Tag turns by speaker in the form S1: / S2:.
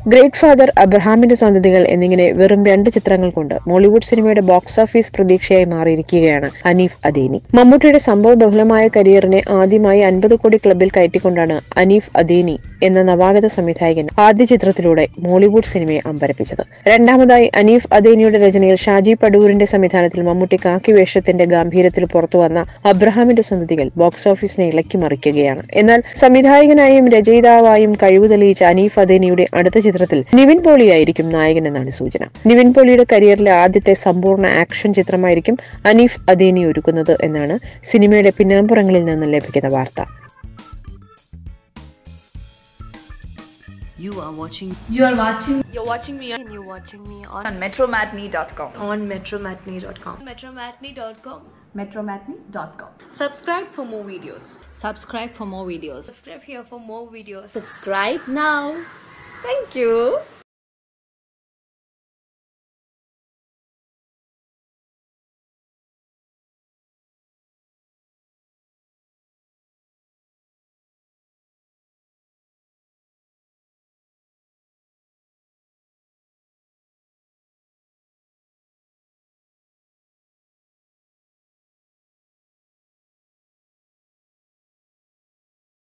S1: Great father, അബ്രഹാമിന്റെ സന്തതികൾ എന്നിങ്ങനെ വെറും 2 ചിത്രങ്ങൾ കൊണ്ട് മോളിവുഡ് സിനിമയുടെ ബോക്സ് ഓഫീസ് പ്രതീക്ഷയായി മാറിയിരിക്കുകയാണ് അനീഫ് അദേനി. മമ്മൂട്ടിയുടെ സംഭവബഹുലമായ കരിയറിനെ ആദ്യമായി 50 കോടി ക്ലബിൽ കയറ്റിക്കൊണ്ടാണ് അനീഫ് അദേനി എന്ന നവാഗത സംവിധായകൻ ആദ്യ ചിത്രത്തിലൂടെ മോളിവുഡ് സിനിമയെ അമ്പരപ്പിച്ചത്. രണ്ടാമതായി അനീഫ് അദേനിയുടെ രചനയിൽ ഷാജി പടൂരിന്റെ സംവിധാനത്തിൽ മമ്മൂട്ടി കാക്കി വേഷത്തിന്റെ ഗാംഭീര്യത്തിൽ പുറത്തുവന്ന അബ്രഹാമിന്റെ സന്തതികൾ ബോക്സ് ഓഫീസിനെ ഇളക്കി മറിക്കുകയാണ്. എന്നാൽ സംവിധായകനായും രചയിതാവായും കഴിവ് തെളിയിച്ച അനീഫ് അദേനിയുടെ അടുത്ത ചിത്രത്തിൽ നിവിൻ പോളിയായിരിക്കും നായകനെന്നാണ് സൂചന. നിവിൻ പോളിയുടെ കരിയറിലെ ആദ്യത്തെ സമ്പൂർണ്ണ ആക്ഷൻ ചിത്രമായിരിക്കും അനീഫ് അദേനി ഒരുക്കുന്നത് എന്നാണ് സിനിമയുടെ പിന്നാമ്പുറങ്ങളിൽ നിന്ന് ലഭിക്കുന്ന വാർത്ത.
S2: You're watching
S3: me
S2: on metromatney.com.
S3: metromatney.com.
S2: Subscribe for more videos.
S3: Subscribe here for more videos.
S2: Subscribe now. Thank you.